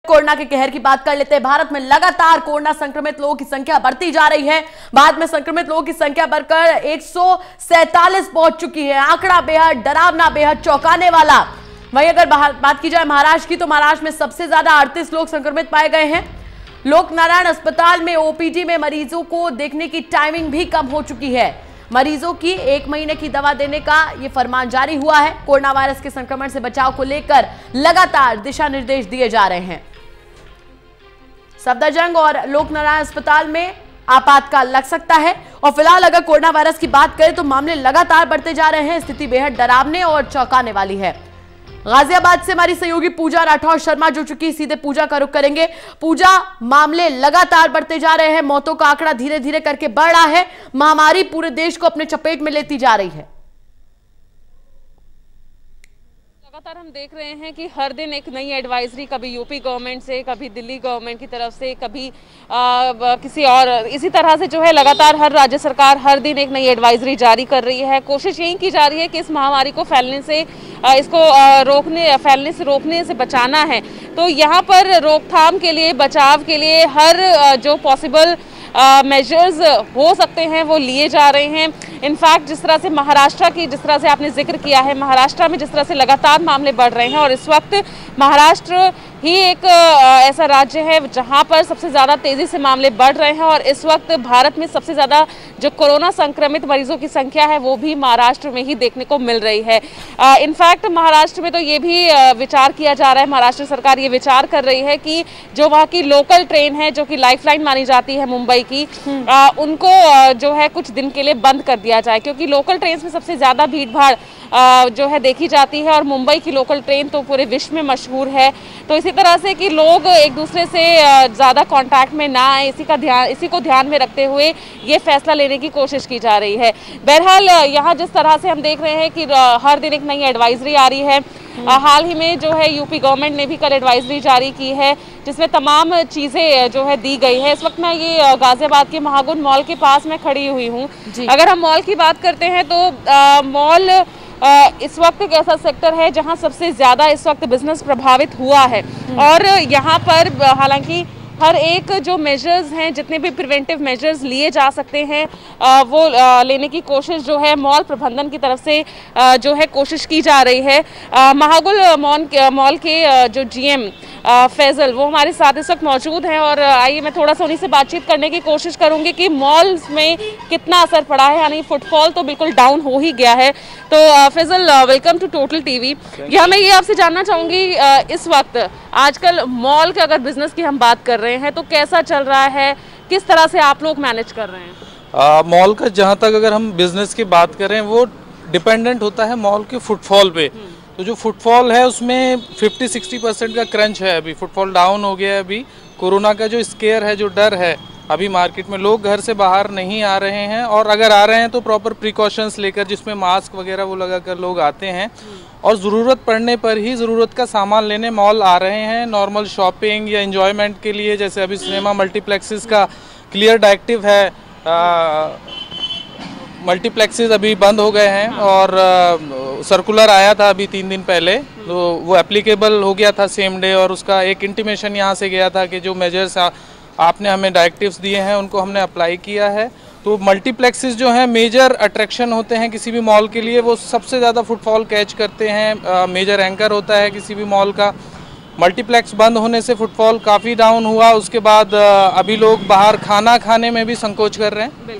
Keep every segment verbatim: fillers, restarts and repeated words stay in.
Corona के कहर की बात कर लेते हैं। भारत में लगातार कोरोना संक्रमित लोगों की संख्या बढ़ती जा रही है। भारत में संक्रमित लोगों की संख्या बढ़कर एक सौ सैंतालीस पहुंच चुकी है। आंकड़ा बेहद डरावना, बेहद चौंकाने वाला। वहीं अगर बात की जाए महाराष्ट्र की, तो महाराष्ट्र में सबसे ज्यादा अड़तीस लोग संक्रमित पाए गए हैं। लोक नारायण अस्पताल में ओपीडी में मरीजों को देखने की टाइमिंग भी कम हो चुकी है। मरीजों की एक महीने की दवा देने का यह फरमान जारी हुआ है। कोरोना वायरस के संक्रमण से बचाव को लेकर लगातार दिशा निर्देश दिए जा रहे हैं। सफदरजंग और लोक नारायण अस्पताल में आपातकाल लग सकता है। और फिलहाल अगर कोरोना वायरस की बात करें तो मामले लगातार बढ़ते जा रहे हैं। स्थिति बेहद डरावने और चौंकाने वाली है। गाजियाबाद से हमारी सहयोगी पूजा राठौर शर्मा जुड़ चुकी, सीधे पूजा का रुख करेंगे। पूजा, मामले लगातार बढ़ते जा रहे हैं, मौतों का आंकड़ा धीरे धीरे करके बढ़ रहा है, महामारी पूरे देश को अपने चपेट में लेती जा रही है। लगातार हम देख रहे हैं कि हर दिन एक नई एडवाइजरी, कभी यूपी गवर्नमेंट से, कभी दिल्ली गवर्नमेंट की तरफ से, कभी आ, किसी और, इसी तरह से जो है लगातार हर राज्य सरकार हर दिन एक नई एडवाइजरी जारी कर रही है। कोशिश यही की जा रही है कि इस महामारी को फैलने से आ, इसको आ, रोकने फैलने से रोकने से बचाना है। तो यहाँ पर रोकथाम के लिए, बचाव के लिए हर आ, जो पॉसिबल मेजर्स हो सकते हैं वो लिए जा रहे हैं। इनफैक्ट जिस तरह से महाराष्ट्र की, जिस तरह से आपने जिक्र किया है, महाराष्ट्र में जिस तरह से लगातार मामले बढ़ रहे हैं और इस वक्त महाराष्ट्र ही एक ऐसा राज्य है जहां पर सबसे ज़्यादा तेज़ी से मामले बढ़ रहे हैं। और इस वक्त भारत में सबसे ज़्यादा जो कोरोना संक्रमित मरीजों की संख्या है वो भी महाराष्ट्र में ही देखने को मिल रही है। इनफैक्ट महाराष्ट्र में तो ये भी आ, विचार किया जा रहा है, महाराष्ट्र सरकार ये विचार कर रही है कि जो वहाँ की लोकल ट्रेन है, जो कि लाइफलाइन मानी जाती है मुंबई की, आ, उनको आ, जो है कुछ दिन के लिए बंद कर दिया जाए, क्योंकि लोकल ट्रेन में सबसे ज़्यादा भीड़ भाड़ जो है देखी जाती है। और मुंबई की लोकल ट्रेन तो पूरे विश्व में मशहूर है। तो इसी तरह से कि लोग एक दूसरे से ज़्यादा कांटेक्ट में ना आए, इसी का ध्यान इसी को ध्यान में रखते हुए ये फैसला लेने की कोशिश की जा रही है। बहरहाल यहाँ जिस तरह से हम देख रहे हैं कि हर दिन एक नई एडवाइजरी आ रही है। हाल ही में जो है यूपी गवर्नमेंट ने भी कल एडवाइजरी जारी की है, जिसमें तमाम चीज़ें जो है दी गई है। इस वक्त मैं ये गाजियाबाद के महागुन मॉल के पास मैं खड़ी हुई हूँ। अगर हम मॉल की बात करते हैं तो मॉल इस वक्त एक ऐसा सेक्टर है जहां सबसे ज़्यादा इस वक्त बिजनेस प्रभावित हुआ है। और यहाँ पर हालांकि हर एक जो मेजर्स हैं, जितने भी प्रिवेंटिव मेजर्स लिए जा सकते हैं वो लेने की कोशिश जो है मॉल प्रबंधन की तरफ से जो है कोशिश की जा रही है। महागुल मॉल मॉल के जो जीएम फैजल वो हमारे साथ इस वक्त मौजूद हैं और आइए मैं थोड़ा सा उन्हीं से बातचीत करने की कोशिश करूंगी कि मॉल्स में कितना असर पड़ा है। यानी फुटफॉल तो बिल्कुल डाउन हो ही गया है। तो Faizal, welcome to Total TV. यहाँ मैं ये आपसे जानना चाहूँगी, इस वक्त आजकल मॉल के अगर बिजनेस की हम बात कर रहे हैं तो कैसा चल रहा है, किस तरह से आप लोग मैनेज कर रहे हैं? मॉल का जहाँ तक अगर हम बिजनेस की बात करें वो डिपेंडेंट होता है मॉल के फुटफॉल पे। तो जो फुटफॉल है उसमें पचास साठ परसेंट का क्रंच है। अभी फुटफॉल डाउन हो गया है। अभी कोरोना का जो स्केयर है, जो डर है, अभी मार्केट में लोग घर से बाहर नहीं आ रहे हैं और अगर आ रहे हैं तो प्रॉपर प्रिकॉशंस लेकर, जिसमें मास्क वगैरह वो लगा कर लोग आते हैं और ज़रूरत पड़ने पर ही ज़रूरत का सामान लेने मॉल आ रहे हैं। नॉर्मल शॉपिंग या एंजॉयमेंट के लिए, जैसे अभी सिनेमा मल्टीप्लेक्सेस का क्लियर डायरेक्टिव है, आ, मल्टीप्लेक्सेस अभी बंद हो गए हैं और सर्कुलर आया था अभी तीन दिन पहले, तो वो एप्लीकेबल हो गया था सेम डे और उसका एक इंटीमेशन यहाँ से गया था कि जो मेजर्स आ, आपने हमें डायरेक्टिव्स दिए हैं उनको हमने अप्लाई किया है। तो मल्टीप्लेक्सेस जो हैं मेजर अट्रैक्शन होते हैं किसी भी मॉल के लिए, वो सबसे ज़्यादा फुटफॉल कैच करते हैं, मेजर एंकर होता है किसी भी मॉल का। मल्टीप्लेक्स बंद होने से फुटफॉल काफ़ी डाउन हुआ। उसके बाद अभी लोग बाहर खाना खाने में भी संकोच कर रहे हैं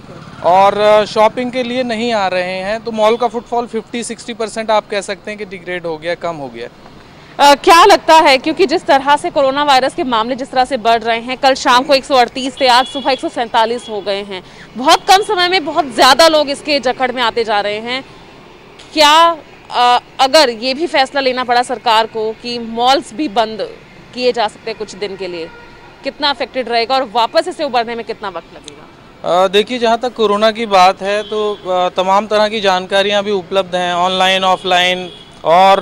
और शॉपिंग के लिए नहीं आ रहे हैं। तो मॉल का फुटफॉल पचास साठ परसेंट आप कह सकते हैं कि डिग्रेड हो गया, कम हो गया। Uh, क्या लगता है, क्योंकि जिस तरह से कोरोना वायरस के मामले जिस तरह से बढ़ रहे हैं, कल शाम को एक सौ अड़तीस थे, आज सुबह एक सौ सैंतालीस हो गए हैं, बहुत कम समय में बहुत ज़्यादा लोग इसके जकड़ में आते जा रहे हैं। क्या आ, अगर ये भी फैसला लेना पड़ा सरकार को कि मॉल्स भी बंद किए जा सकते हैं कुछ दिन के लिए, कितना अफेक्टेड रहेगा और वापस इसे उभरने में कितना वक्त लगेगा? देखिए, जहाँ तक कोरोना की बात है तो आ, तमाम तरह की जानकारियाँ भी उपलब्ध हैं, ऑनलाइन ऑफलाइन, और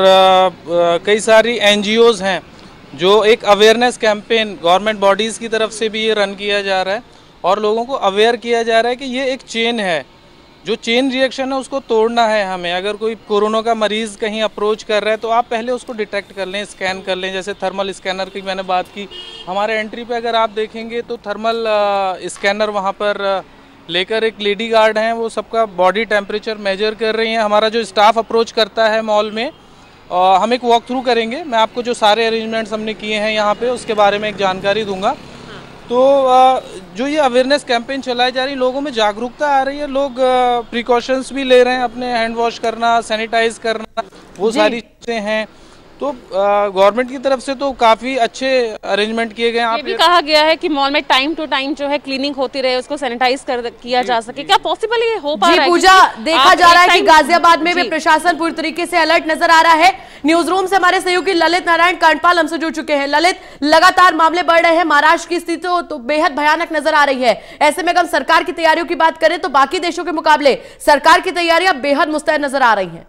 कई सारी एनजीओज़ हैं जो एक अवेयरनेस कैंपेन गवर्नमेंट बॉडीज़ की तरफ से भी ये रन किया जा रहा है और लोगों को अवेयर किया जा रहा है कि ये एक चेन है जो चेन रिएक्शन है उसको तोड़ना है हमें। अगर कोई कोरोना का मरीज़ कहीं अप्रोच कर रहा है तो आप पहले उसको डिटेक्ट कर लें, स्कैन कर लें। जैसे थर्मल स्कैनर की मैंने बात की, हमारे एंट्री पे अगर आप देखेंगे तो थर्मल स्कैनर वहाँ पर लेकर एक लेडी गार्ड हैं, वो सबका बॉडी टेम्परेचर मेजर कर रही हैं। हमारा जो स्टाफ अप्रोच करता है मॉल में, आ, हम एक वॉक थ्रू करेंगे। मैं आपको जो सारे अरेंजमेंट्स हमने किए हैं यहाँ पे उसके बारे में एक जानकारी दूंगा। तो जो ये अवेयरनेस कैंपेन चलाई जा रही है, लोगों में जागरूकता आ रही है, लोग प्रिकॉशंस भी ले रहे हैं, अपने हैंड वॉश करना, सैनिटाइज करना, वो सारी चीज़ें हैं। तो गवर्नमेंट की तरफ से तो काफी अच्छे अरेंजमेंट किए गए हैं। ये भी कहा गया है कि मॉल में टाइम टू टाइम जो है क्लीनिंग होती रहे, उसको सैनिटाइज कर किया जा सके। क्या पॉसिबल ये हो पा रहा है? पूजा, देखा जा रहा है कि गाजियाबाद में भी प्रशासन पूरी तरीके से अलर्ट नजर आ रहा है। न्यूज रूम से हमारे सहयोगी ललित नारायण कांडपाल हमसे जुड़ चुके हैं। ललित, लगातार मामले बढ़ रहे हैं, महाराष्ट्र की स्थिति तो, तो बेहद भयानक नजर आ रही है। ऐसे में अगर सरकार की तैयारियों की बात करें तो बाकी देशों के मुकाबले सरकार की तैयारियां बेहद मुस्तैद नजर आ रही हैं।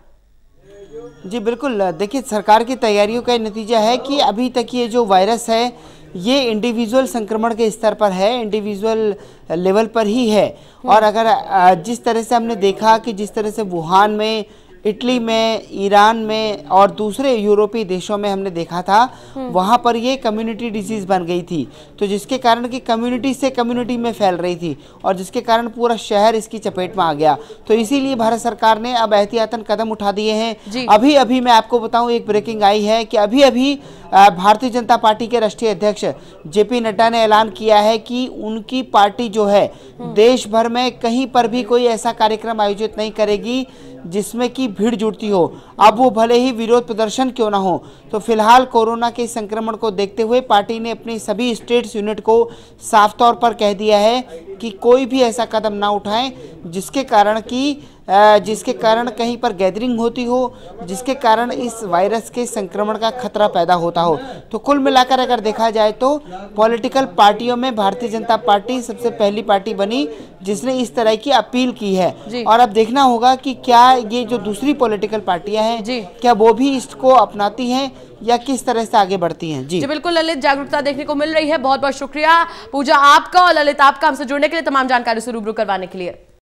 जी बिल्कुल, देखिए सरकार की तैयारियों का नतीजा है कि अभी तक ये जो वायरस है ये इंडिविजुअल संक्रमण के स्तर पर है, इंडिविजुअल लेवल पर ही है। और अगर जिस तरह से हमने देखा कि जिस तरह से वुहान में, इटली में, ईरान में और दूसरे यूरोपीय देशों में हमने देखा था, वहाँ पर ये कम्युनिटी डिजीज़ बन गई थी, तो जिसके कारण कि कम्युनिटी से कम्युनिटी में फैल रही थी और जिसके कारण पूरा शहर इसकी चपेट में आ गया। तो इसीलिए भारत सरकार ने अब एहतियातन कदम उठा दिए हैं। अभी अभी मैं आपको बताऊं, एक ब्रेकिंग आई है कि अभी अभी भारतीय जनता पार्टी के राष्ट्रीय अध्यक्ष जेपी नड्डा ने ऐलान किया है कि उनकी पार्टी जो है देश भर में कहीं पर भी कोई ऐसा कार्यक्रम आयोजित नहीं करेगी जिसमें कि भीड़ जुटती हो, अब वो भले ही विरोध प्रदर्शन क्यों ना हो। तो फिलहाल कोरोना के संक्रमण को देखते हुए पार्टी ने अपनी सभी स्टेट्स यूनिट को साफ तौर पर कह दिया है कि कोई भी ऐसा कदम ना उठाएं जिसके कारण कि जिसके कारण कहीं पर गैदरिंग होती हो, जिसके कारण इस वायरस के संक्रमण का खतरा पैदा होता हो। तो कुल मिलाकर अगर देखा जाए तो पॉलिटिकल पार्टियों में भारतीय जनता पार्टी सबसे पहली पार्टी बनी जिसने इस तरह की अपील की है। और अब देखना होगा कि क्या ये जो दूसरी पॉलिटिकल पार्टियां हैं क्या वो भी इसको अपनाती हैं या किस तरह से आगे बढ़ती हैं। जी जी बिल्कुल ललित, जागरूकता देखने को मिल रही है। बहुत बहुत शुक्रिया पूजा आपका और ललित आपका हमसे जुड़ने के लिए, तमाम जानकारी से रूबरू करवाने के लिए।